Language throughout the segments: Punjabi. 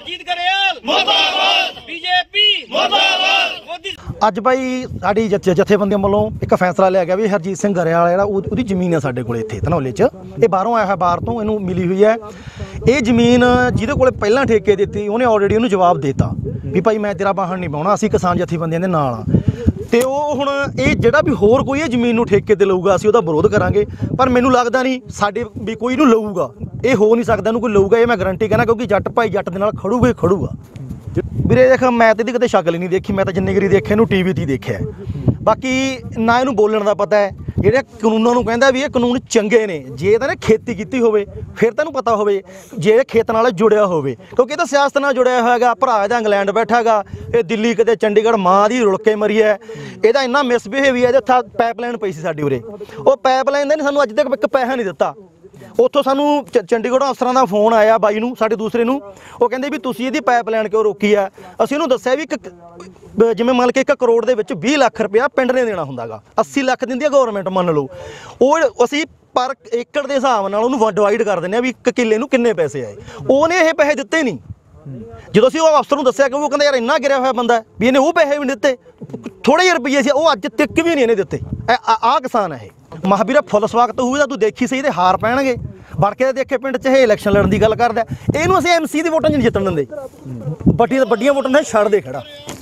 हरजीत गरेवाल मुर्दाबाद, बीजेपी मुर्दाबाद, मोदी। ਅੱਜ ਬਾਈ ਸਾਡੀ ਜਥੇਬੰਦੀਆਂ ਵੱਲੋਂ ਇੱਕ ਫੈਸਲਾ ਲਿਆ ਗਿਆ ਵੀ ਹਰਜੀਤ ਸਿੰਘ गरेवाल ਜਿਹੜਾ ਉਹਦੀ ਜ਼ਮੀਨ ਹੈ ਸਾਡੇ ਕੋਲ ਇੱਥੇ ਧਨੌਲੇ 'ਚ। ਇਹ ਬਾਹਰੋਂ ਆਇਆ ਹੈ, ਬਾਹਰ ਤੋਂ ਇਹਨੂੰ ਮਿਲੀ ਹੋਈ ਹੈ। ਇਹ ਜ਼ਮੀਨ ਜਿਹਦੇ ਕੋਲ ਪਹਿਲਾਂ ਠੇਕੇ ਦਿੱਤੀ ਉਹਨੇ ਆਲਰੇਡੀ ਉਹਨੂੰ ਜਵਾਬ ਦੇਤਾ ਵੀ ਭਾਈ ਮੈਂ ਤੇਰਾ ਵਾਹਣ ਨਹੀਂ ਪਾਉਣਾ, ਅਸੀਂ ਕਿਸਾਨ ਜਥੇਬੰਦੀਆਂ ਦੇ ਨਾਲ ਆ। ਤੇ ਉਹ ਹੁਣ ਇਹ ਜਿਹੜਾ ਵੀ ਹੋਰ ਕੋਈ ਇਹ ਜ਼ਮੀਨ ਨੂੰ ਠੇਕੇ ਤੇ ਲਊਗਾ ਅਸੀਂ ਉਹਦਾ ਵਿਰੋਧ ਕਰਾਂਗੇ, ਪਰ ਮੈਨੂੰ ਲੱਗਦਾ ਨਹੀਂ ਸਾਡੇ ਵੀ ਕੋਈ ਇਹਨੂੰ ਲਊਗਾ। ਇਹ ਹੋ ਨਹੀਂ ਸਕਦਾ ਇਹਨੂੰ ਕੋਈ ਲਊਗਾ, ਇਹ ਮੈਂ ਗਰੰਟੀ ਕਹਿੰਦਾ, ਕਿਉਂਕਿ ਜੱਟ ਭਾਈ ਜੱਟ ਦੇ ਨਾਲ ਖੜੂਗਾ ਹੀ ਖੜੂਗਾ। ਵੀਰੇ ਦੇਖ ਮੈਂ ਤੇ ਇਹਦੀ ਕਦੇ ਸ਼ਕਲ ਹੀ ਨਹੀਂ ਦੇਖੀ, ਮੈਂ ਤਾਂ ਜਿੰਨੀ ਵਾਰੀ ਦੇਖਿਆ ਇਹਨੂੰ ਟੀਵੀ 'ਤੇ ਹੀ ਦੇਖਿਆ। ਬਾਕੀ ਨਾ ਇਹਨੂੰ ਬੋਲਣ ਦਾ ਪਤਾ ਹੈ, ਜਿਹੜੇ ਕਾਨੂੰਨਾਂ ਨੂੰ ਕਹਿੰਦਾ ਵੀ ਇਹ ਕਾਨੂੰਨ ਚੰਗੇ ਨੇ ਜੇ ਤਾਂ ਨੇ ਖੇਤੀ ਕੀਤੀ ਹੋਵੇ ਫਿਰ ਤੈਨੂੰ ਪਤਾ ਹੋਵੇ, ਜੇ ਖੇਤ ਨਾਲ ਜੁੜਿਆ ਹੋਵੇ, ਕਿਉਂਕਿ ਇਹ ਤਾਂ ਸਿਆਸਤ ਨਾਲ ਜੁੜਿਆ ਹੋਇਆ ਹੈਗਾ। ਭਰਾ ਇਹਦਾ ਇੰਗਲੈਂਡ ਬੈਠਾ ਹੈਗਾ, ਇਹ ਦਿੱਲੀ ਕਿਤੇ ਚੰਡੀਗੜ੍ਹ ਮਾਂ ਦੀ ਰੁਲ ਕੇ ਮਰੀ ਹੈ। ਇਹਦਾ ਇੰਨਾ ਮਿਸਬਿਹੇਵੀਅਰ, ਇਹਦੇ ਪਾਈਪਲਾਈਨ ਪਈ ਸੀ ਸਾਡੀ ਉਰੇ, ਉਹ ਪਾਈਪਲਾਈਨ ਦਾ ਨਹੀਂ ਸਾਨੂੰ ਅੱਜ ਤੱਕ ਇੱਕ ਪੈਸਾ ਨਹੀਂ ਦਿੱਤਾ। ਉੱਥੋਂ ਸਾਨੂੰ ਚੰਡੀਗੜ੍ਹੋਂ ਅਫਸਰਾਂ ਦਾ ਫੋਨ ਆਇਆ ਬਾਈ ਨੂੰ, ਸਾਡੇ ਦੂਸਰੇ ਨੂੰ, ਉਹ ਕਹਿੰਦੇ ਵੀ ਤੁਸੀਂ ਇਹਦੀ ਪਾਈਪਲਾਈਨ ਕਿਉਂ ਰੋਕੀ ਆ। ਅਸੀਂ ਉਹਨੂੰ ਦੱਸਿਆ ਵੀ ਜਿਵੇਂ ਮੰਨ ਕੇ 1 ਕਰੋੜ ਦੇ ਵਿੱਚ 20 ਲੱਖ ਰੁਪਇਆ ਪਿੰਡ ਨੇ ਦੇਣਾ ਹੁੰਦਾ ਗਾ, 80 ਲੱਖ ਦਿੰਦੀ ਆ ਗੌਰਮੈਂਟ ਮੰਨ ਲਓ। ਉਹ ਅਸੀਂ ਪਰ ਏਕੜ ਦੇ ਹਿਸਾਬ ਨਾਲ ਉਹਨੂੰ ਡਿਵਾਈਡ ਕਰ ਦਿੰਦੇ ਆ ਵੀ 1 ਕਿੱਲੇ ਨੂੰ ਕਿੰਨੇ ਪੈਸੇ ਆਏ। ਉਹਨੇ ਇਹ ਪੈਸੇ ਦਿੱਤੇ ਨਹੀਂ। ਜਦੋਂ ਅਸੀਂ ਉਹ ਅਫਸਰ ਨੂੰ ਦੱਸਿਆ ਕਿ ਉਹ ਕਹਿੰਦਾ ਯਾਰ ਇੰਨਾ ਗਿਰਿਆ ਹੋਇਆ ਬੰਦਾ ਵੀ ਇਹਨੇ ਉਹ ਪੈਸੇ ਵੀ ਨਹੀਂ ਦਿੱਤੇ, ਥੋੜ੍ਹੇ ਜਿਹੇ ਰੁਪਈਏ ਸੀ ਉਹ ਅੱਜ ਤੱਕ ਵੀ ਨਹੀਂ ਇਹਨੇ ਦਿੱਤੇ। ਆਹ ਕਿਸਾਨ ਹੈ ਇਹ। ਮਹਾਂਵੀਰਾ ਫੁੱਲ ਸਵਾਗਤ ਹੋਊਗਾ, ਤੂੰ ਦੇਖੀ ਸਹੀ ਤੇ ਹਾਰ ਪੈਣਗੇ। ਵੜ ਕੇ ਦੇਖੇ ਪਿੰਡ 'ਚ ਇਹ ਇਲੈਕਸ਼ਨ ਲੜਨ ਦੀ ਗੱਲ ਕਰਦਾ, ਇਹਨੂੰ ਅਸੀਂ MC ਦੀ ਵੋਟਾਂ 'ਚ ਨਹੀਂ ਜਿੱਤਣ ਦਿੰਦੇ। ਵੱਡੀਆਂ ਵੋਟਾਂ ਨਾਲ ਛੱਡ ਦੇ ਖੜਾ।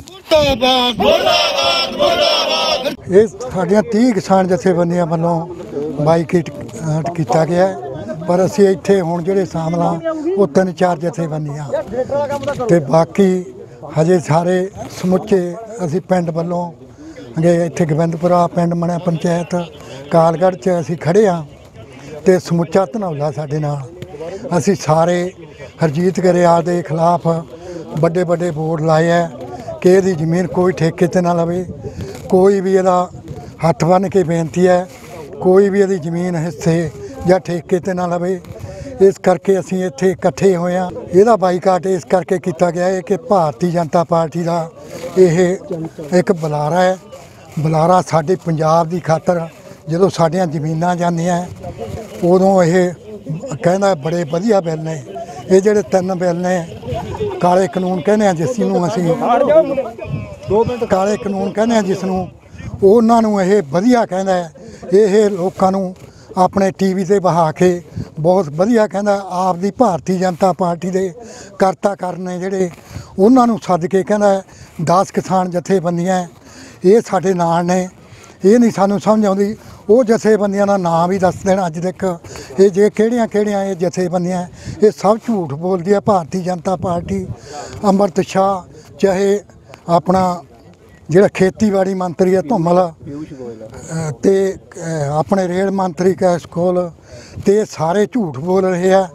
ਇਹ ਸਾਡੀਆਂ 30 ਕਿਸਾਨ ਜਥੇਬੰਦੀਆਂ ਵੱਲੋਂ ਬਾਈਕਾਟ ਕੀਤਾ ਗਿਆ, ਪਰ ਅਸੀਂ ਇੱਥੇ ਹੁਣ ਜਿਹੜੇ ਸ਼ਾਮਲ ਹਾਂ ਉਹ 3-4 ਜਥੇਬੰਦੀਆਂ ਤੇ ਬਾਕੀ ਹਜੇ ਸਾਰੇ ਸਮੁੱਚੇ ਅਸੀਂ ਪਿੰਡ ਵੱਲੋਂ ਇੱਥੇ ਗੋਬਿੰਦਪੁਰਾ ਪਿੰਡ ਬਣਿਆ ਪੰਚਾਇਤ ਕਾਲਗੜ੍ਹ 'ਚ ਅਸੀਂ ਖੜ੍ਹੇ ਹਾਂ ਤੇ ਸਮੁੱਚਾ ਧਨੌਲਾ ਸਾਡੇ ਨਾਲ। ਅਸੀਂ ਸਾਰੇ ਹਰਜੀਤ गरेवाल ਦੇ ਖਿਲਾਫ ਵੱਡੇ ਬੋਰਡ ਲਾਏ ਹੈ ਕਿ ਇਹਦੀ ਜ਼ਮੀਨ ਕੋਈ ਠੇਕੇ ਤੇ ਨਾ ਲਵੇ। ਕੋਈ ਵੀ ਇਹਦਾ ਹੱਥ ਬੰਨ੍ਹ ਕੇ ਬੇਨਤੀ ਹੈ, ਕੋਈ ਵੀ ਇਹਦੀ ਜ਼ਮੀਨ ਹਿੱਸੇ ਜਾਂ ਠੇਕੇ ਤੇ ਨਾ ਲਵੇ। ਇਸ ਕਰਕੇ ਅਸੀਂ ਇੱਥੇ ਇਕੱਠੇ ਹੋਏ ਹਾਂ। ਇਹਦਾ ਬਾਈਕਾਟ ਇਸ ਕਰਕੇ ਕੀਤਾ ਗਿਆ ਹੈ ਕਿ ਭਾਰਤੀ ਜਨਤਾ ਪਾਰਟੀ ਦਾ ਇਹ ਇੱਕ ਬੁਲਾਰਾ ਹੈ। ਬੁਲਾਰਾ ਸਾਡੇ ਪੰਜਾਬ ਦੀ ਖਾਤਰ ਜਦੋਂ ਸਾਡੀਆਂ ਜ਼ਮੀਨਾਂ ਜਾਂਦੀਆਂ ਉਦੋਂ ਇਹ ਕਹਿੰਦਾ ਬੜੇ ਵਧੀਆ ਬਿੱਲ ਨੇ। ਇਹ ਜਿਹੜੇ 3 ਬਿੱਲ ਨੇ ਕਾਲੇ ਕਾਨੂੰਨ ਕਹਿੰਦੇ ਆ ਜਿਸ ਨੂੰ ਅਸੀਂ ਕਾਲੇ ਕਾਨੂੰਨ ਕਹਿੰਦੇ ਆ ਜਿਸ ਨੂੰ, ਉਹਨਾਂ ਨੂੰ ਇਹ ਵਧੀਆ ਕਹਿੰਦਾ ਹੈ। ਇਹ ਲੋਕਾਂ ਨੂੰ ਆਪਣੇ TV ਤੇ ਬਹਾ ਕੇ ਬਹੁਤ ਵਧੀਆ ਕਹਿੰਦਾ। ਆਪ ਦੀ ਭਾਰਤੀ ਜਨਤਾ ਪਾਰਟੀ ਦੇ ਕਰਤਾ ਕਰਨੇ ਜਿਹੜੇ ਉਹਨਾਂ ਨੂੰ ਸੱਦ ਕੇ ਕਹਿੰਦਾ 10 ਕਿਸਾਨ ਜਥੇਬੰਦੀਆਂ ਇਹ ਸਾਡੇ ਨਾਲ ਨੇ। ਇਹ ਨਹੀਂ ਸਾਨੂੰ ਸਮਝ ਆਉਂਦੀ ਉਹ ਜਥੇਬੰਦੀਆਂ ਦਾ ਨਾਮ ਵੀ ਦੱਸ ਦੇਣ ਅੱਜ ਤੱਕ। ਇਹ ਜੇ ਕਿਹੜੀਆਂ ਇਹ ਜਥੇਬੰਦੀਆਂ ਇਹ ਸਭ ਝੂਠ ਬੋਲਦੀ ਹੈ। ਭਾਰਤੀ ਜਨਤਾ ਪਾਰਟੀ ਅੰਮ੍ਰਿਤ ਸ਼ਾਹ ਚਾਹੇ ਆਪਣਾ ਜਿਹੜਾ ਖੇਤੀਬਾੜੀ ਮੰਤਰੀ ਹੈ ਧੁੰਮਲ ਤੇ ਆਪਣੇ ਰੇਲ ਮੰਤਰੀ ਕੈਸ਼ ਕੋਲ ਤੇ ਸਾਰੇ ਝੂਠ ਬੋਲ ਰਹੇ ਆ।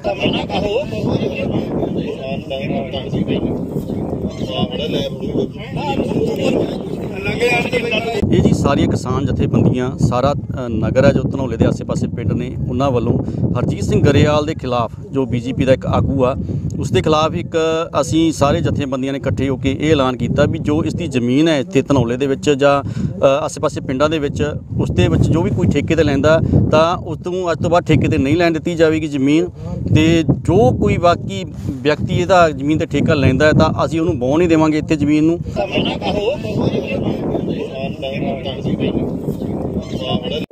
ਇਹ ਜੀ ਸਾਰੀਆਂ ਕਿਸਾਨ ਜਥੇਬੰਦੀਆਂ ਸਾਰਾ ਨਗਰ ਹੈ ਜੋ ਧਨੌਲੇ ਦੇ ਆਸੇ-ਪਾਸੇ ਪਿੰਡ ਨੇ, ਉਹਨਾਂ ਵੱਲੋਂ ਹਰਜੀਤ ਸਿੰਘ गरेवाल ਦੇ ਖਿਲਾਫ ਜੋ BJP ਦਾ ਇੱਕ ਆਗੂ ਆ ਉਸ ਦੇ ਖਿਲਾਫ ਇੱਕ ਅਸੀਂ ਸਾਰੇ ਜਥੇਬੰਦੀਆਂ ਨੇ ਇਕੱਠੇ ਹੋ ਕੇ ਇਹ ਐਲਾਨ ਕੀਤਾ ਵੀ ਜੋ ਇਸ ਦੀ ਜ਼ਮੀਨ ਹੈ ਇੱਥੇ ਧਨੌਲੇ ਦੇ ਵਿੱਚ ਜਾਂ ਆਸੇ-ਪਾਸੇ ਪਿੰਡਾਂ ਦੇ ਵਿੱਚ ਉਸ ਦੇ ਵਿੱਚ ਜੋ ਵੀ ਕੋਈ ਠੇਕੇ ਤੇ ਲੈਂਦਾ ਤਾਂ ਉਸ ਤੋਂ ਅੱਜ ਤੋਂ ਬਾਅਦ ਠੇਕੇ ਤੇ ਨਹੀਂ ਲੈਣ ਦਿੱਤੀ ਜਾਵੇਗੀ ਜ਼ਮੀਨ। ਤੇ ਜੋ ਕੋਈ ਬਾਕੀ ਵਿਅਕਤੀ ਇਹਦਾ ਜ਼ਮੀਨ ਤੇ ਠੇਕਾ ਲੈਂਦਾ ਤਾਂ ਅਸੀਂ ਉਹਨੂੰ ਵਾਹੁਣ ਨਹੀਂ ਦੇਵਾਂਗੇ ਇੱਥੇ ਜ਼ਮੀਨ ਨੂੰ।